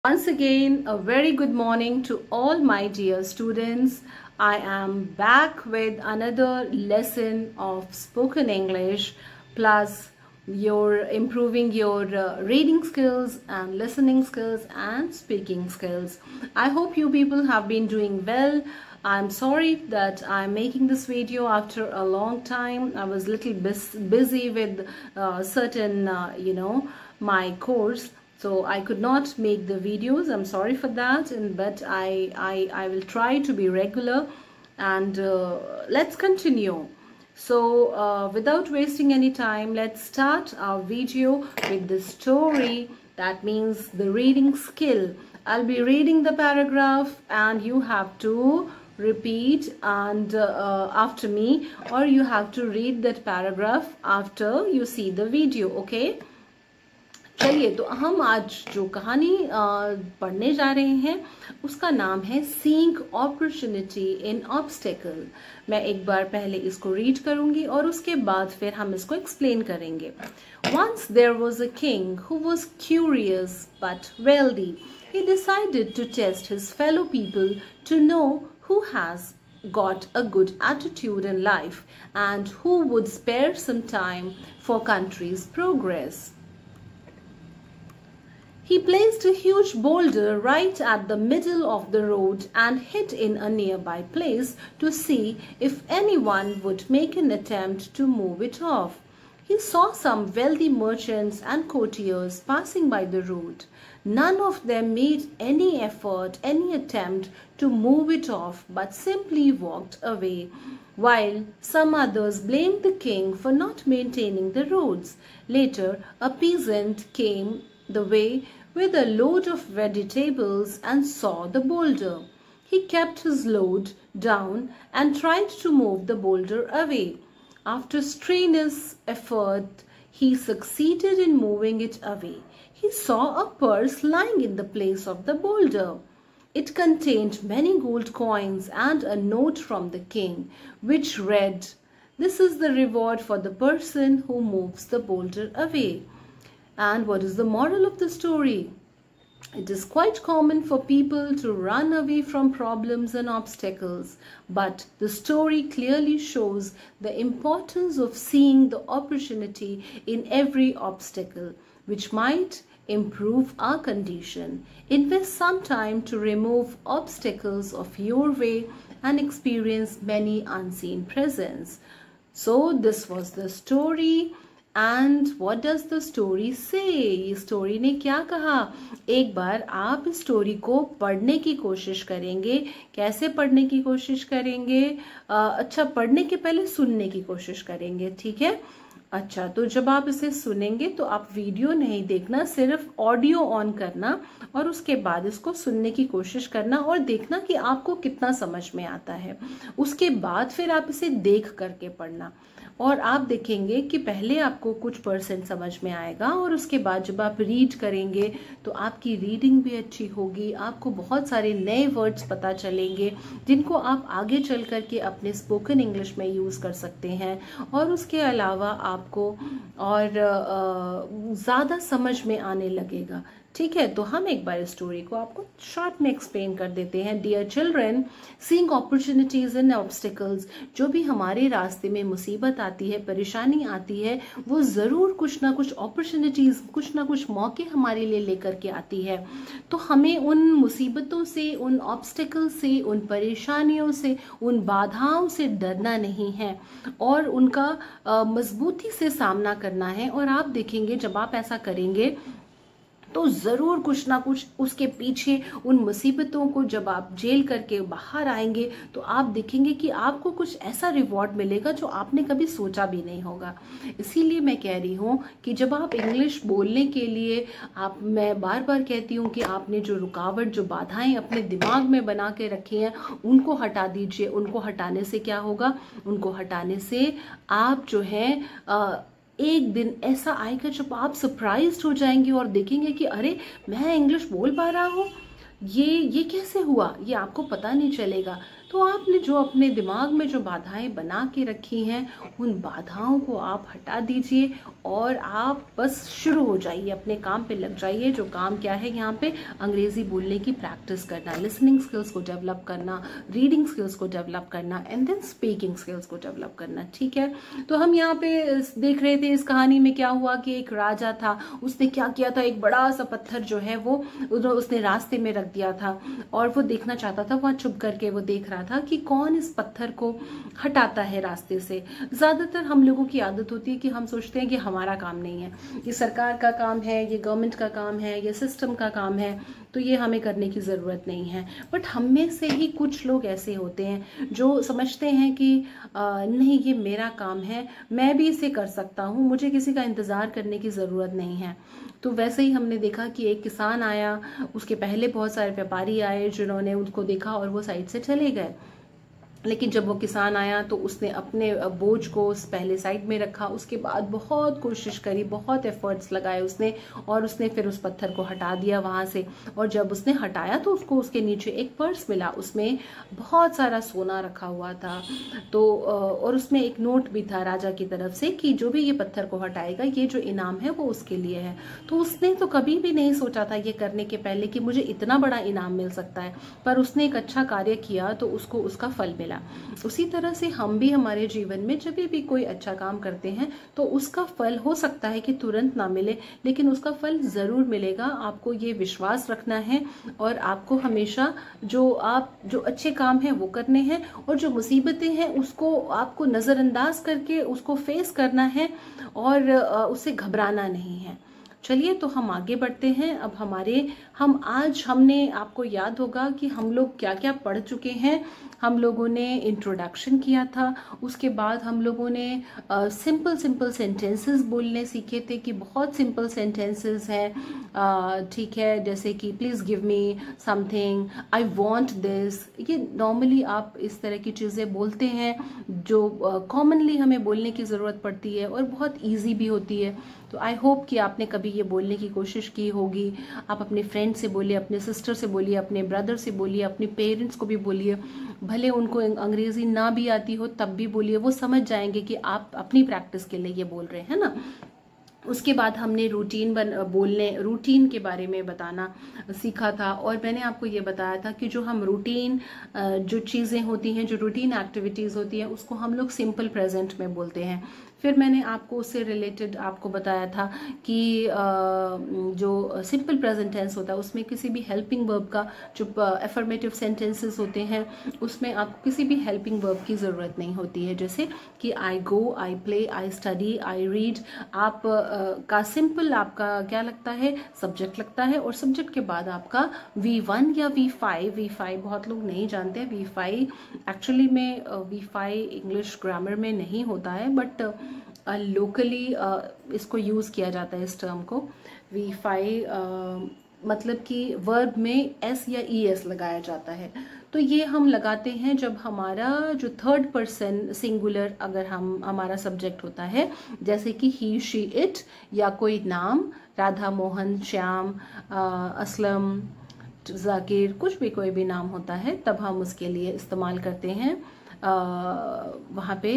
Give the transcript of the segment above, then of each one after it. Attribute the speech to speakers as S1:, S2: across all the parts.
S1: Once again, a very good morning to all my dear students. I am back with another lesson of spoken English, plus you're improving your reading skills and listening skills and speaking skills. I hope you people have been doing well. I'm sorry that I'm making this video after a long time. I was a little busy with certain, my course. So I could not make the videos. I'm sorry for that, but I will try to be regular, and let's continue. So without wasting any time, let's start our video with the story. That means the reading skill. I'll be reading the paragraph and you have to repeat and after me, or you have to read that paragraph after you see the video, okay? चलिए, तो हम आज जो कहानी पढ़ने जा रहे हैं उसका नाम है सीइंग अपॉर्चुनिटी इन ऑब्स्टेकल। मैं एक बार पहले इसको रीड करूंगी और उसके बाद फिर हम इसको एक्सप्लेन करेंगे। Once there was a king who was curious but wealthy. He decided to test his fellow people to know who has got a good attitude in life and who would spare some time for country's progress. He placed a huge boulder right at the middle of the road and hid in a nearby place to see if anyone would make an attempt to move it off. He saw some wealthy merchants and courtiers passing by the road. None of them made any effort, any attempt to move it off, but simply walked away, while some others blamed the king for not maintaining the roads. Later, a peasant came the way with a load of vegetables and saw the boulder. He kept his load down and tried to move the boulder away. After strenuous effort, he succeeded in moving it away. He saw a purse lying in the place of the boulder. It contained many gold coins and a note from the king, which read, "This is the reward for the person who moves the boulder away." And what is the moral of the story? It is quite common for people to run away from problems and obstacles, but the story clearly shows the importance of seeing the opportunity in every obstacle, which might improve our condition. Invest some time to remove obstacles of your way and experience many unseen presents. So this was the story. And what does the story say? ये story ने क्या कहा? एक बार आप इस story को पढ़ने की कोशिश करेंगे। कैसे पढ़ने की कोशिश करेंगे? अच्छा, पढ़ने के पहले सुनने की कोशिश करेंगे, ठीक है? अच्छा, तो जब आप इसे सुनेंगे तो आप वीडियो नहीं देखना, सिर्फ ऑडियो ऑन करना और उसके बाद इसको सुनने की कोशिश करना और देखना कि आपको कितना समझ में आता है। उसके बाद फिर आप इसे देख करके पढ़ना और आप देखेंगे कि पहले आपको कुछ परसेंट समझ में आएगा और उसके बाद जब आप रीड करेंगे तो आपकी रीडिंग भी अच्छी होगी। आपको बहुत सारे नए वर्ड्स पता चलेंगे जिनको आप आगे चल करके अपने स्पोकन इंग्लिश में यूज़ कर सकते हैं और उसके अलावा आपको और ज़्यादा समझ में आने लगेगा, ठीक है? तो हम एक बार स्टोरी को आपको शॉर्ट में एक्सप्लेन कर देते हैं। Dear children, seeing opportunities and obstacles, जो भी हमारे रास्ते में मुसीबत आती है, परेशानी आती है, वो ज़रूर कुछ ना कुछ अपॉर्चुनिटीज, कुछ ना कुछ मौके हमारे लिए लेकर के आती है। तो हमें उन मुसीबतों से, उन ऑब्स्टिकल से, उन परेशानियों से, उन बाधाओं से डरना नहीं है और उनका मजबूती से सामना करना है। और आप देखेंगे जब आप ऐसा करेंगे तो ज़रूर कुछ ना कुछ उसके पीछे उन मुसीबतों को जब आप झेल करके बाहर आएंगे तो आप देखेंगे कि आपको कुछ ऐसा रिवॉर्ड मिलेगा जो आपने कभी सोचा भी नहीं होगा। इसीलिए मैं कह रही हूँ कि जब आप इंग्लिश बोलने के लिए मैं बार बार कहती हूँ कि आपने जो रुकावट, जो बाधाएं अपने दिमाग में बना के रखी हैं उनको हटा दीजिए। उनको हटाने से क्या होगा? उनको हटाने से आप जो है एक दिन ऐसा आएगा जब आप सरप्राइज्ड हो जाएंगे और देखेंगे कि अरे, मैं इंग्लिश बोल पा रहा हूँ, ये कैसे हुआ, ये आपको पता नहीं चलेगा। तो आपने जो अपने दिमाग में जो बाधाएं बना के रखी हैं, उन बाधाओं को आप हटा दीजिए और आप बस शुरू हो जाइए, अपने काम पे लग जाइए। जो काम क्या है यहाँ पे, अंग्रेजी बोलने की प्रैक्टिस करना, लिसनिंग स्किल्स को डेवलप करना, रीडिंग स्किल्स को डेवलप करना एंड देन स्पीकिंग स्किल्स को डेवलप करना। ठीक है, तो हम यहाँ पे देख रहे थे इस कहानी में क्या हुआ कि एक राजा था, उसने क्या किया था, एक बड़ा सा पत्थर जो है वो उसने रास्ते में रख दिया था और वो देखना चाहता था, वहां छुप करके वो देख रहा था कि कौन इस पत्थर को हटाता है रास्ते से। ज्यादातर हम लोगों की आदत होती है कि हम सोचते हैं कि हमारा काम नहीं है, ये सरकार का काम है, ये गवर्नमेंट का काम है, ये सिस्टम का काम है, तो ये हमें करने की ज़रूरत नहीं है। बट हम में से ही कुछ लोग ऐसे होते हैं जो समझते हैं कि नहीं ये मेरा काम है, मैं भी इसे कर सकता हूँ, मुझे किसी का इंतज़ार करने की ज़रूरत नहीं है। तो वैसे ही हमने देखा कि एक किसान आया, उसके पहले बहुत सारे व्यापारी आए जिन्होंने उसको देखा और वो साइड से चले गए। लेकिन जब वो किसान आया तो उसने अपने बोझ को पहले साइड में रखा, उसके बाद बहुत कोशिश करी, बहुत एफर्ट्स लगाए उसने, और उसने फिर उस पत्थर को हटा दिया वहां से। और जब उसने हटाया तो उसको उसके नीचे एक पर्स मिला, उसमें बहुत सारा सोना रखा हुआ था। तो और उसमें एक नोट भी था राजा की तरफ से कि जो भी ये पत्थर को हटाएगा, ये जो इनाम है वो उसके लिए है। तो उसने तो कभी भी नहीं सोचा था ये करने के पहले कि मुझे इतना बड़ा इनाम मिल सकता है, पर उसने एक अच्छा कार्य किया तो उसको उसका फल मिला। उसी तरह से हम भी हमारे जीवन में जब भी कोई अच्छा काम करते हैं तो उसका फल हो सकता है कि तुरंत ना मिले, लेकिन उसका फल जरूर मिलेगा। आपको ये विश्वास रखना है और आपको हमेशा जो अच्छे काम हैं वो करने हैं, और जो मुसीबतें हैं उसको आपको नजरअंदाज करके उसको फेस करना है और उससे घबराना नहीं है। चलिए तो हम आगे बढ़ते हैं। अब हमने आपको याद होगा कि हम लोग क्या क्या पढ़ चुके हैं। हम लोगों ने इंट्रोडक्शन किया था, उसके बाद हम लोगों ने सिंपल सेंटेंसेस बोलने सीखे थे कि बहुत सिंपल सेंटेंसेस हैं, ठीक है, जैसे कि please give me something, I want this. ये नॉर्मली आप इस तरह की चीजें बोलते हैं जो कॉमनली हमें बोलने की जरूरत पड़ती है और बहुत ईजी भी होती है। तो आई होप कि आपने कभी ये बोलने की कोशिश की होगी। आप अपने फ्रेंड से बोलिए, अपने सिस्टर से बोलिए, अपने ब्रदर से बोलिए, अपने पेरेंट्स को भी बोलिए, भले उनको अंग्रेजी ना भी आती हो तब भी बोलिए, वो समझ जाएंगे कि आप अपनी प्रैक्टिस के लिए ये बोल रहे हैं ना। उसके बाद हमने रूटीन के बारे में बताना सीखा था, और मैंने आपको ये बताया था कि जो हम रूटीन जो चीज़ें होती हैं, जो रूटीन एक्टिविटीज़ होती हैं, उसको हम लोग सिंपल प्रेजेंट में बोलते हैं। फिर मैंने आपको उससे रिलेटेड आपको बताया था कि जो सिंपल प्रेजेंट टेंस होता है उसमें किसी भी हेल्पिंग वर्ब का, जो एफर्मेटिव सेंटेंसेस होते हैं उसमें आपको किसी भी हेल्पिंग वर्ब की ज़रूरत नहीं होती है। जैसे कि I go, I play, I study, I read, आप का सिंपल आपका क्या लगता है, सब्जेक्ट लगता है, और सब्जेक्ट के बाद आपका V1 या V5 बहुत लोग नहीं जानते। V5 एक्चुअली में V5 इंग्लिश ग्रामर में नहीं होता है, बट लोकली इसको यूज किया जाता है इस टर्म को। V5 मतलब कि वर्ब में S या ES लगाया जाता है। तो ये हम लगाते हैं जब हमारा जो थर्ड पर्सन सिंगुलर अगर हमारा सब्जेक्ट होता है, जैसे कि ही, शी, इट, या कोई नाम, राधा, मोहन, श्याम, असलम, जाकिर, कुछ भी कोई भी नाम होता है, तब हम उसके लिए इस्तेमाल करते हैं वहाँ पे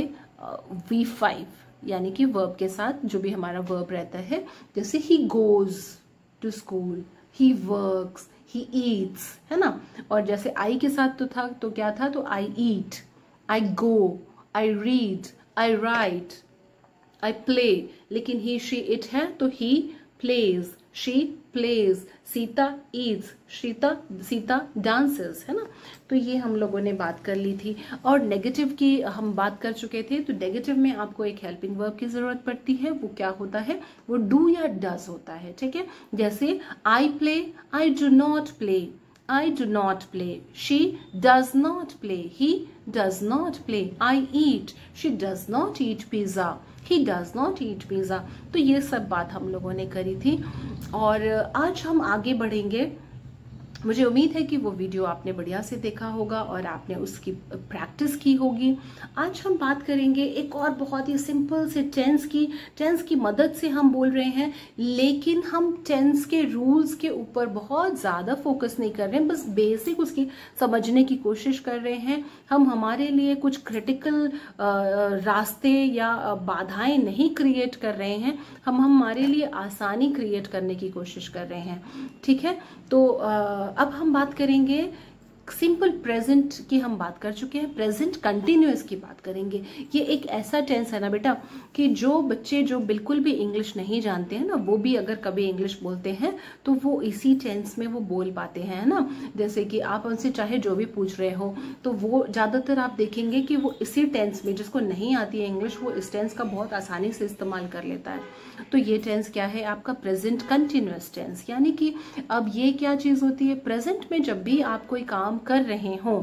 S1: V5 यानी कि वर्ब के साथ जो भी हमारा वर्ब रहता है। जैसे he goes to school, he works, he eats, है ना। और जैसे आई के साथ तो था, तो क्या था, तो I eat, I go, I read, I write, I play. लेकिन ही, शी, इट है तो he plays, she plays, Sita eats, Sita dances, है ना। तो ये हम लोगों ने बात कर ली थी। और नेगेटिव की हम बात कर चुके थे। तो नेगेटिव में आपको एक हेल्पिंग वर्ब की जरूरत पड़ती है। वो क्या होता है, वो डू या डज होता है, ठीक है। जैसे I play, I do not play, I do not play, she does not play, he does not play, I eat, she does not eat pizza, he does not eat pizza। तो ये सब बात हम लोगों ने करी थी। और आज हम आगे बढ़ेंगे मुझे उम्मीद है कि वो वीडियो आपने बढ़िया से देखा होगा और आपने उसकी प्रैक्टिस की होगी। आज हम बात करेंगे एक और बहुत ही सिंपल से टेंस की मदद से हम बोल रहे हैं, लेकिन हम टेंस के रूल्स के ऊपर बहुत ज़्यादा फोकस नहीं कर रहे हैं, बस बेसिक उसकी समझने की कोशिश कर रहे हैं। हम हमारे लिए कुछ क्रिटिकल रास्ते या बाधाएं नहीं क्रिएट कर रहे हैं, हम हमारे लिए आसानी क्रिएट करने की कोशिश कर रहे हैं। ठीक है, तो अब हम बात करेंगे सिंपल प्रेजेंट की। हम बात कर चुके हैं, प्रेजेंट कंटिन्यूअस की बात करेंगे। ये एक ऐसा टेंस है ना बेटा कि जो बच्चे जो बिल्कुल भी इंग्लिश नहीं जानते हैं ना, वो भी अगर कभी इंग्लिश बोलते हैं तो वो इसी टेंस में वो बोल पाते हैं, है ना। जैसे कि आप उनसे चाहे जो भी पूछ रहे हो तो वो ज्यादातर आप देखेंगे कि वो इसी टेंस में, जिसको नहीं आती है इंग्लिश, वो इस टेंस का बहुत आसानी से इस्तेमाल कर लेता है। तो ये टेंस क्या है? आपका प्रेजेंट कंटिन्यूअस टेंस। यानी कि अब ये क्या चीज होती है? प्रेजेंट में जब भी आप कोई काम कर रहे हो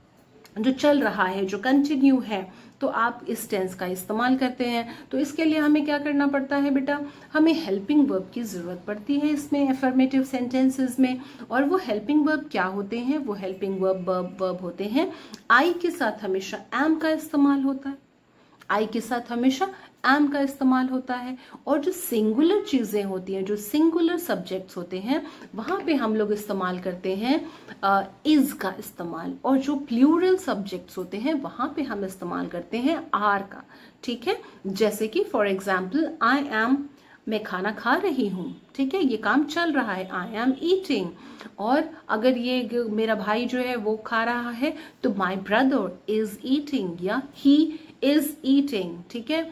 S1: जो चल रहा है, जो कंटिन्यू है, तो आप इस टेंस का इस्तेमाल करते हैं। तो इसके लिए हमें क्या करना पड़ता है बेटा? हमें हेल्पिंग वर्ब की जरूरत पड़ती है इसमें, अफर्मेटिव सेंटेंसेस में। और वो हेल्पिंग वर्ब क्या होते हैं? वो हेल्पिंग वर्ब होते हैं, आई के साथ हमेशा एम का इस्तेमाल होता है, आई के साथ हमेशा एम का इस्तेमाल होता है। और जो सिंगुलर चीजें होती हैं, जो सिंगुलर सब्जेक्ट्स होते हैं, वहां पे हम लोग इस्तेमाल करते हैं इज का इस्तेमाल। और जो प्लूरल सब्जेक्ट्स होते हैं वहां पे हम इस्तेमाल करते हैं आर का। ठीक है, जैसे कि फॉर एग्जाम्पल आई एम, मैं खाना खा रही हूँ। ठीक है, ये काम चल रहा है, आई एम ईटिंग। और अगर ये मेरा भाई जो है वो खा रहा है तो माई ब्रदर इज ईटिंग या ही इज ईटिंग। ठीक है,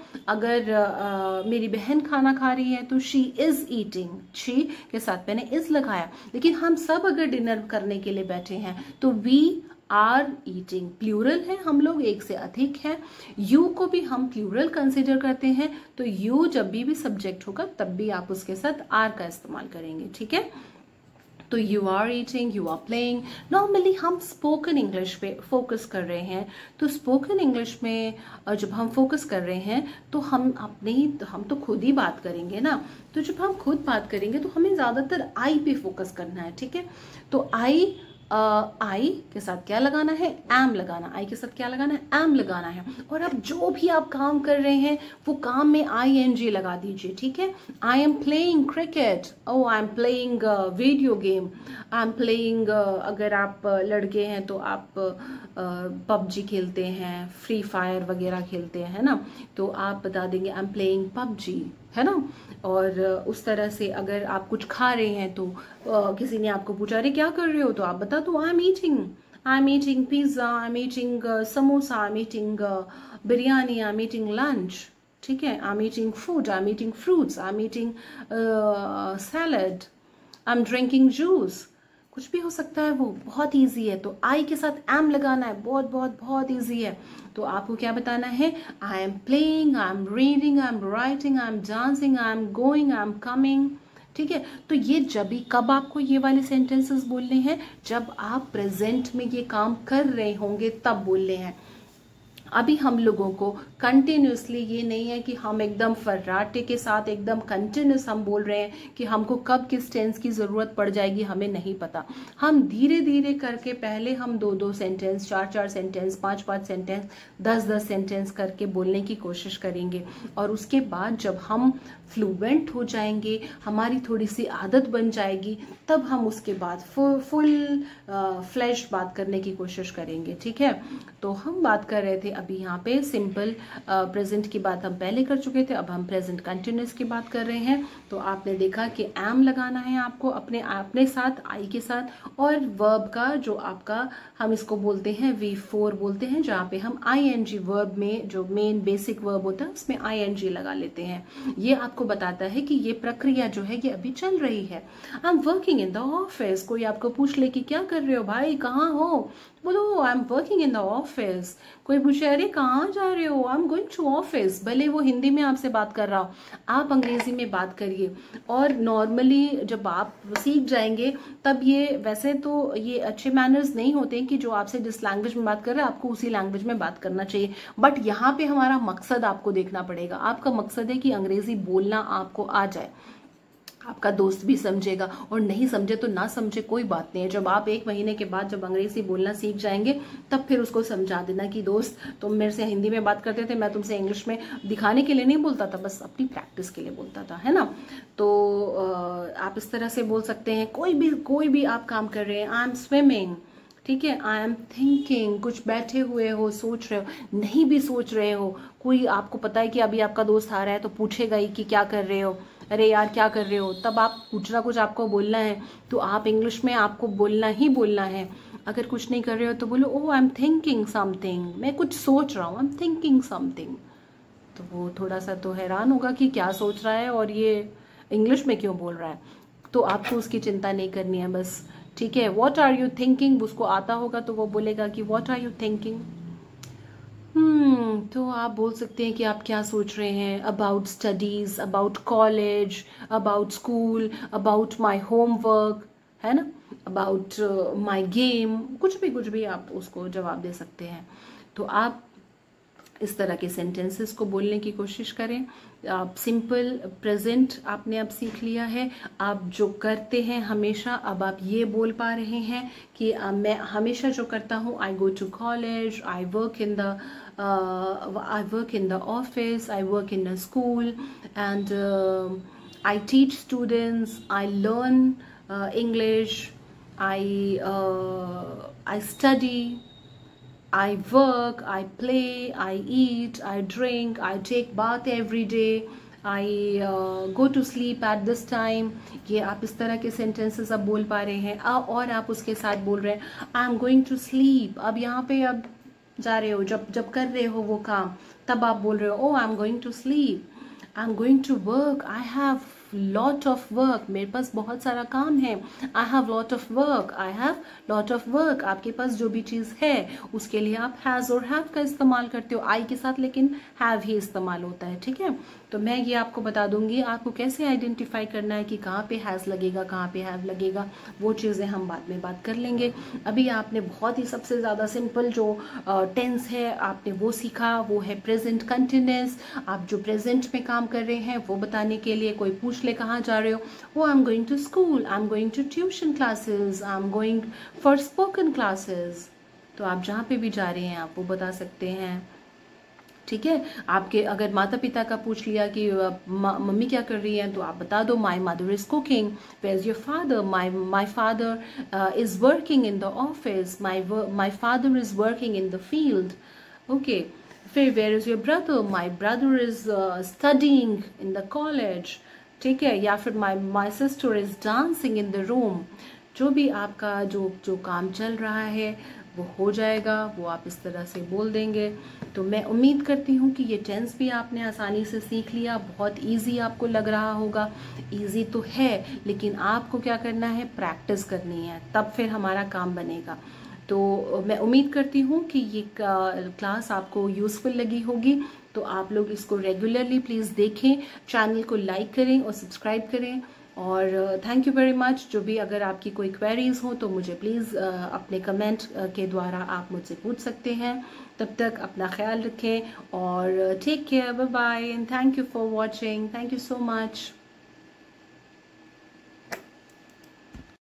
S1: अगर मेरी बहन खाना खा रही है तो शी इज ईटिंग, शी के साथ मैंने इज लगाया। लेकिन हम सब अगर डिनर करने के लिए बैठे हैं तो वी आर ईटिंग, प्लूरल है, हम लोग एक से अधिक है। यू को भी हम प्लूरल कंसिडर करते हैं, तो यू जब भी सब्जेक्ट होगा तब भी आप उसके साथ आर का इस्तेमाल करेंगे। ठीक है, तो you are eating, you are playing. Normally हम स्पोकन इंग्लिश पे फोकस कर रहे हैं, तो स्पोकन इंग्लिश में जब हम फोकस कर रहे हैं तो हम तो खुद ही बात करेंगे ना। तो जब हम खुद बात करेंगे तो हमें ज्यादातर आई पे फोकस करना है। ठीक है, तो आई के साथ क्या लगाना है? एम लगाना। आई के साथ क्या लगाना है? एम लगाना है। और अब जो भी आप काम कर रहे हैं वो काम में ING लगा दीजिए। ठीक है, I am playing cricket, oh I am playing video game, I am playing, अगर आप लड़के हैं तो आप पबजी खेलते हैं, फ्री फायर वगैरह खेलते हैं ना, तो आप बता देंगे आई एम प्लेइंग पबजी, है ना। और उस तरह से अगर आप कुछ खा रहे हैं तो किसी ने आपको पूछा अरे क्या कर रहे हो, तो आप बता दो I am eating pizza, I am eating samosa, I am eating biryani, I am eating lunch. ठीक है, I am eating food, I am eating fruits, I am eating salad, I am drinking juice. कुछ भी हो सकता है, वो बहुत इजी है। तो आई के साथ एम लगाना है, बहुत बहुत बहुत इजी है। तो आपको क्या बताना है? I am playing, I am reading, I am writing, I am dancing, I am going, I am coming. ठीक है, तो ये कब आपको ये वाले सेंटेंसेस बोलने हैं? जब आप प्रेजेंट में ये काम कर रहे होंगे तब बोलने हैं। अभी हम लोगों को कंटिन्यूसली ये नहीं है कि हम एकदम फर्राटे के साथ एकदम कंटिन्यूस हम बोल रहे हैं कि हमको कब किस टेंस की जरूरत पड़ जाएगी हमें नहीं पता। हम धीरे धीरे करके पहले हम 2-2 सेंटेंस, 4-4 सेंटेंस, 5-5 सेंटेंस, 10-10 सेंटेंस करके बोलने की कोशिश करेंगे। और उसके बाद जब हम फ्लुएंट हो जाएंगे, हमारी थोड़ी सी आदत बन जाएगी, तब हम उसके बाद फुल फ्लैश बात करने की कोशिश करेंगे। ठीक है, तो हम बात कर रहे थे अभी यहाँ पे सिंपल प्रेजेंट की बात हम पहले कर चुके थे, अब हम प्रेजेंट कंटिन्यूअस की बात कर रहे हैं। तो आपने देखा कि एम लगाना है आपको अपने साथ, आई के साथ, और वर्ब का जो आपका हम इसको बोलते हैं V4 बोलते हैं, जहाँ पे हम ING वर्ब में जो मेन बेसिक वर्ब होता है उसमें ING लगा लेते हैं। ये आपको बताता है कि ये प्रक्रिया जो है ये अभी चल रही है। I am working in the office. कोई आपको पूछ ले कि क्या कर रहे हो भाई, कहाँ हो, बोलो I am working in the office. कोई पूछे अरे कहाँ जा रहे हो, I am going to office. भले वो हिंदी में आपसे बात कर रहा हो, आप अंग्रेजी में बात करिए। और नॉर्मली जब आप सीख जाएंगे तब ये, वैसे तो ये अच्छे मैनर्स नहीं होते कि जो आपसे जिस लैंग्वेज में बात कर रहे हैं आपको उसी लैंग्वेज में बात करना चाहिए, बट यहाँ पे हमारा मकसद आपको देखना पड़ेगा। आपका मकसद है कि अंग्रेजी बोलना आपको आ जाए। आपका दोस्त भी समझेगा, और नहीं समझे तो ना समझे कोई बात नहीं है। जब आप 1 महीने के बाद जब अंग्रेजी बोलना सीख जाएंगे तब फिर उसको समझा देना कि दोस्त तुम मेरे से हिंदी में बात करते थे, मैं तुमसे इंग्लिश में दिखाने के लिए नहीं बोलता था, बस अपनी प्रैक्टिस के लिए बोलता था, है ना। तो आप इस तरह से बोल सकते हैं। कोई भी आप काम कर रहे हैं, आई एम स्विमिंग, ठीक है, आई एम थिंकिंग, कुछ बैठे हुए हो, सोच रहे हो, नहीं भी सोच रहे हो, कोई आपको पता है कि अभी आपका दोस्त आ रहा है तो पूछेगा ही कि क्या कर रहे हो, अरे यार क्या कर रहे हो, तब आप कुछ ना कुछ आपको बोलना है, तो आप इंग्लिश में आपको बोलना ही बोलना है। अगर कुछ नहीं कर रहे हो तो बोलो oh I am thinking something, मैं कुछ सोच रहा हूँ, आई एम थिंकिंग समथिंग। तो वो थोड़ा सा तो हैरान होगा कि क्या सोच रहा है और ये इंग्लिश में क्यों बोल रहा है। तो आपको उसकी चिंता नहीं करनी है बस, ठीक है। व्हाट आर यू थिंकिंग, उसको आता होगा तो वो बोलेगा कि व्हाट आर यू थिंकिंग। तो आप बोल सकते हैं कि आप क्या सोच रहे हैं, about studies, about college, about school, about my homework, है ना, अबाउट माई गेम, कुछ भी आप उसको जवाब दे सकते हैं। तो आप इस तरह के सेंटेंसेस को बोलने की कोशिश करें। आप सिंपल प्रेजेंट आपने अब सीख लिया है। आप जो करते हैं हमेशा, अब आप ये बोल पा रहे हैं कि मैं हमेशा जो करता हूँ, I go to college, I work in the office, I work in the school, and I teach students, I learn English, I study, I work, I play, I eat, I drink, I take bath every day, I go to sleep at this time। ये आप इस तरह के sentences अब बोल पा रहे हैं। और आप उसके साथ बोल रहे हैं I am going to sleep. अब यहाँ पे अब जा रहे हो, जब कर रहे हो वो काम, तब आप बोल रहे हो oh I am going to sleep, I am going to work, I have lot of work, मेरे पास बहुत सारा काम है, I have lot of work, I have lot of work. आपके पास जो भी चीज़ है उसके लिए आप हैज़ और हैव का इस्तेमाल करते हो, आई के साथ लेकिन हैव ही इस्तेमाल होता है, ठीक है। तो मैं ये आपको बता दूंगी आपको कैसे आइडेंटिफाई करना है कि कहाँ पे हैज़ लगेगा, कहाँ पे हैव लगेगा, वो चीज़ें हम बाद में बात कर लेंगे। अभी आपने बहुत ही सबसे ज़्यादा सिंपल जो टेंस है आपने वो सीखा, वो है प्रेजेंट कंटिन्यूअस। आप जो प्रेजेंट में काम कर रहे हैं वो बताने के लिए कोई पूछ ले कहाँ जा रहे हो, वो I am going to school, I am going to tuition classes, I am going for spoken classes. तो आप जहाँ पे भी जा रहे हैं आप वो बता सकते हैं, ठीक है। आपके अगर माता पिता का पूछ लिया कि मम्मी क्या कर रही है, तो आप बता दो my mother is cooking, where is your father, my father is working in the office, my father is working in the field, okay. फिर where is your brother, my brother is studying in the college, ठीक है। या फिर my sister is dancing in the room. जो भी आपका जो काम चल रहा है वो हो जाएगा, वो आप इस तरह से बोल देंगे। तो मैं उम्मीद करती हूँ कि ये टेंस भी आपने आसानी से सीख लिया। बहुत इजी आपको लग रहा होगा, इजी तो है लेकिन आपको क्या करना है, प्रैक्टिस करनी है, तब फिर हमारा काम बनेगा। तो मैं उम्मीद करती हूँ कि ये क्लास आपको यूज़फुल लगी होगी। तो आप लोग इसको रेगुलरली प्लीज़ देखें, चैनल को लाइक करें और सब्सक्राइब करें। और थैंक यू वेरी मच। जो भी अगर आपकी कोई क्वेरीज हो तो मुझे प्लीज़ अपने कमेंट के द्वारा आप मुझसे पूछ सकते हैं। तब तक अपना ख्याल रखें और take care, bye bye and thank you for watching, thank you so much.